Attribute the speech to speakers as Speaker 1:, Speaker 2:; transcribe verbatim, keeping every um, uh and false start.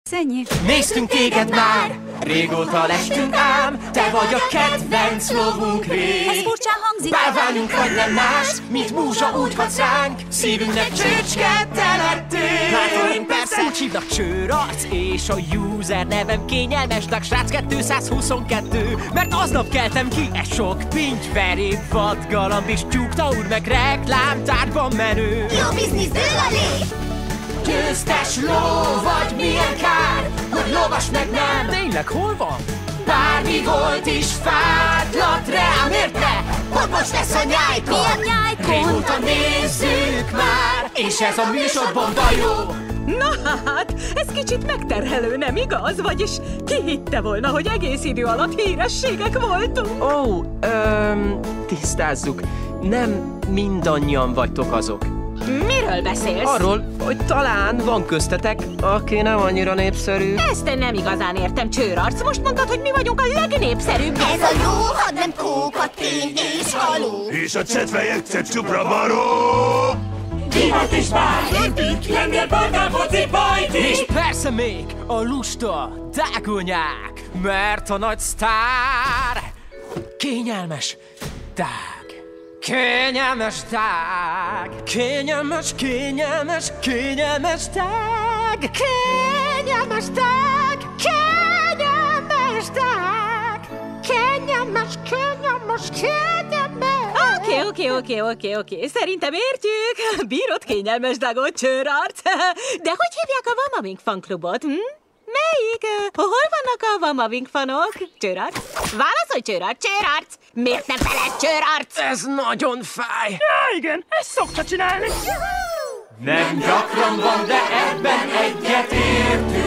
Speaker 1: Ennyi.
Speaker 2: Néztünk téged már, régóta lestünk ám, te vagy a kedvenc lovunk rég.
Speaker 1: Ez furcsán hangzik.
Speaker 2: Bálványunk vagy nem más, mint múzsa úgy hatsz ránk, szívünknek csőcske te lettél. Látod, én persze úgy hívnak Csőrarc, és a user nevem kényelmesnek srác kétszázhuszonkettő. Mert aznap keltem ki, egy sok pinty, veréb, vadgalamb és tyúkta úr, meg reklámtárban menő.
Speaker 3: Jó biznisz dől a lé!
Speaker 2: Győztes ló vagy, milyen kár, hogy lovas meg nem. Tényleg, hol van? Bármi volt is fáradlat rá, miért ne? Hogy most lesz a nyájpont?
Speaker 3: Milyen nyájpont?
Speaker 2: Régóta nézzük már, és ez a műsorban jó.
Speaker 4: Na hát, ez kicsit megterhelő, nem igaz? Vagyis ki hitte volna, hogy egész idő alatt hírességek voltunk?
Speaker 5: Ó, oh, öm, tisztázzuk. Nem mindannyian vagytok azok.
Speaker 4: Miről beszélsz?
Speaker 5: Arról, hogy talán van köztetek, aki nem annyira népszerű.
Speaker 4: Ezt én nem igazán értem, Csőrarc. Most mondtad, hogy mi vagyunk a legnépszerűbb.
Speaker 3: Ez a ló, had nem kóka, tény és haló.
Speaker 6: És a csetvelyek csupra baró.
Speaker 2: Divat is bár,
Speaker 6: Öpik, lennél barnán foci bajti.
Speaker 2: és persze még a lusta dágonyák, mert a nagy sztár kényelmes dág. Kényelmes dág, kényelmes, kényelmes, kényelmes dág, kényelmes dág, kényelmes dág, kényelmes, kényelmes, kényelmes.
Speaker 4: Oké, oké, oké, oké, oké. Szerintem értjük. Bírod kényelmes dagot, Csőrarc. De hogy hívják a Vamavink fanklubot? Hm? Melyik? Hol vannak a Vamavink fanok? Csőrarc? Válaszolj, Csőrarc! Csőrarc! Miért nem feled, Csőrarc?
Speaker 5: Ez nagyon fáj.
Speaker 7: Ja, igen, ezt szokta csinálni.
Speaker 2: Nem gyakran van, de ebben egyet értünk.